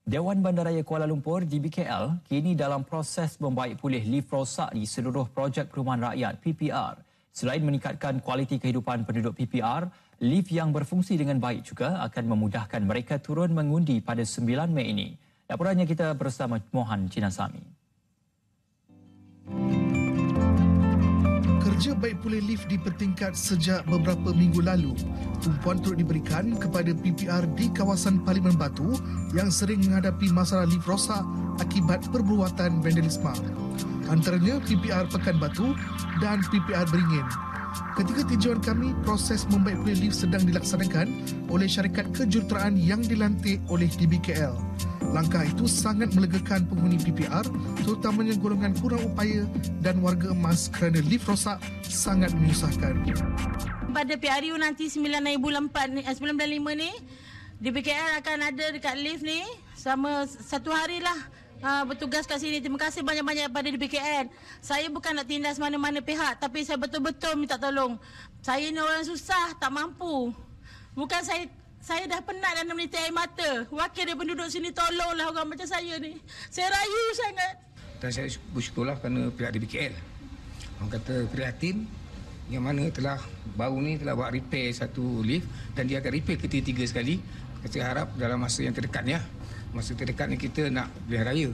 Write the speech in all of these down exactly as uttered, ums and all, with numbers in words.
Dewan Bandaraya Kuala Lumpur D B K L kini dalam proses membaik pulih lift rosak di seluruh projek perumahan rakyat P P R. Selain meningkatkan kualiti kehidupan penduduk P P R, lift yang berfungsi dengan baik juga akan memudahkan mereka turun mengundi pada sembilan Mei ini. Laporannya kita bersama Mohan Jinasami. Kerja baik pulih lift dipertingkat sejak beberapa minggu lalu. Tumpuan turut diberikan kepada P P R di kawasan Parlimen Batu yang sering menghadapi masalah lift rosak akibat perbuatan vandalisme. Antaranya P P R Pekan Batu dan P P R Beringin. Ketika tinjauan kami, proses membaik pulih lift sedang dilaksanakan oleh syarikat kejuruteraan yang dilantik oleh D B K L. Langkah itu sangat melegakan penghuni P P R, terutamanya golongan kurang upaya dan warga emas kerana lift rosak sangat menyusahkan. Pada P R U nanti sembilan Mei bulan empat ni, sembilan bulan lima ni, D B K L akan ada dekat lift ni selama satu hari lah uh, bertugas kat sini. Terima kasih banyak-banyak pada D B K L. Saya bukan nak tindas mana-mana pihak, tapi saya betul-betul minta tolong. Saya ni orang susah, tak mampu. Bukan saya Saya dah penat dan meniti air mata. Wakil dari penduduk sini, tolonglah orang macam saya ni. Saya rayu sangat. Dan saya bersyukurlah kerana pihak D B K L. Orang kata prihatin yang mana telah baru ni telah buat repair satu lift dan dia akan repair ketiga-tiga sekali. Saya harap dalam masa yang terdekat ni, masa terdekat ni kita nak pilihan raya.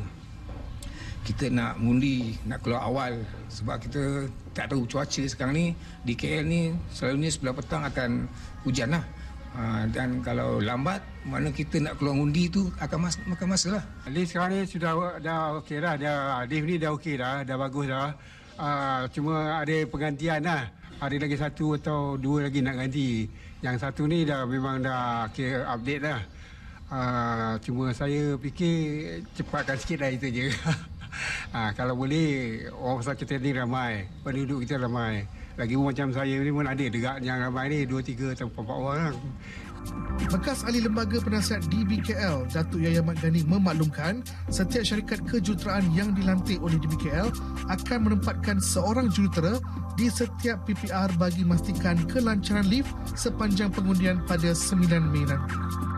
Kita nak mengundi, nak keluar awal sebab kita tak tahu cuaca sekarang ni di K L ni selalunya sebelah petang akan hujan lah. Ha, dan kalau lambat, mana kita nak keluar undi tu akan mas, makan masa lah. Lift sekarang ni sudah dah okey dah. Dah, lift ni dah okey dah, dah bagus dah. Uh, cuma ada pergantian lah. Ada lagi satu atau dua lagi nak ganti. Yang satu ni dah memang dah okay, update dah. Uh, cuma saya fikir cepatkan sikit lah itu je. uh, kalau boleh, orang pasal kita ni ramai. Penduduk kita ramai. Lagi pun macam saya ni pun ada dekat yang ramai ni dua, tiga atau empat orang. Bekas ahli lembaga penasihat D B K L, Datuk Yahya Ahmad Ghani memaklumkan setiap syarikat kejuruteraan yang dilantik oleh D B K L akan menempatkan seorang jurutera di setiap P P R bagi memastikan kelancaran lift sepanjang pengundian pada sembilan Mei nanti.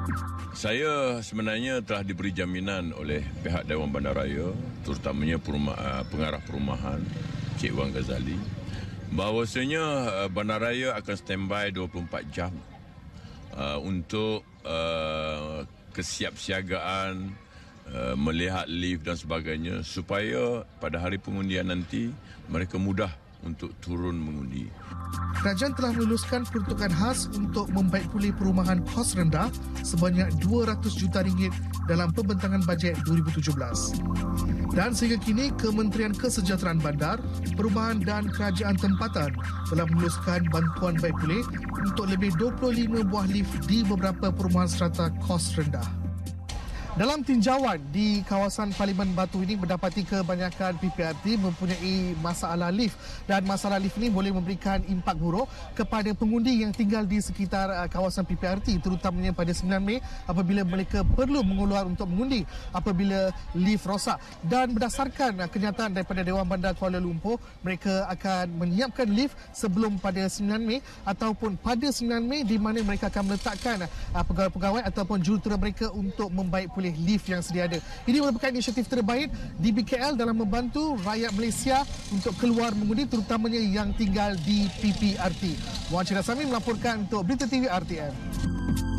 Saya sebenarnya telah diberi jaminan oleh pihak Dewan Bandaraya, terutamanya perumah, pengarah perumahan Cik Wan Ghazali, bahawasanya uh, Bandaraya akan standby dua puluh empat jam uh, untuk uh, kesiapsiagaan, uh, melihat lift dan sebagainya supaya pada hari pengundian nanti mereka mudah untuk turun mengundi. Kerajaan telah meluluskan peruntukan khas untuk membaik pulih perumahan kos rendah sebanyak dua ratus juta ringgit dalam pembentangan bajet dua ribu tujuh belas. Dan sehingga kini, Kementerian Kesejahteraan Bandar, Perubahan dan Kerajaan Tempatan telah meluluskan bantuan baik pulih untuk lebih dua puluh lima buah lift di beberapa perumahan strata kos rendah. Dalam tinjauan di kawasan Parlimen Batu ini mendapati kebanyakan P P R T mempunyai masalah lift dan masalah lift ini boleh memberikan impak buruk kepada pengundi yang tinggal di sekitar kawasan P P R T, terutamanya pada sembilan Mei apabila mereka perlu mengeluar untuk mengundi apabila lift rosak. Dan berdasarkan kenyataan daripada Dewan Bandar Kuala Lumpur, mereka akan menyiapkan lift sebelum pada sembilan Mei ataupun pada sembilan Mei di mana mereka akan meletakkan pegawai-pegawai ataupun jurutera mereka untuk membaik pulih lift yang sedia ada. Ini merupakan inisiatif terbaik D B K L dalam membantu rakyat Malaysia untuk keluar mengundi, terutamanya yang tinggal di P P R T. Mohan Jinasami melaporkan untuk Berita T V R T M.